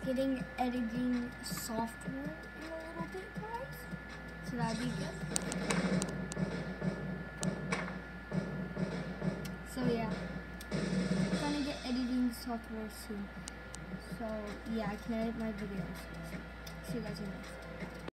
getting editing software in a little bit, guys. So that'd be good. So yeah, I'm gonna get editing software soon. So yeah, I can edit my videos. See you guys in the next.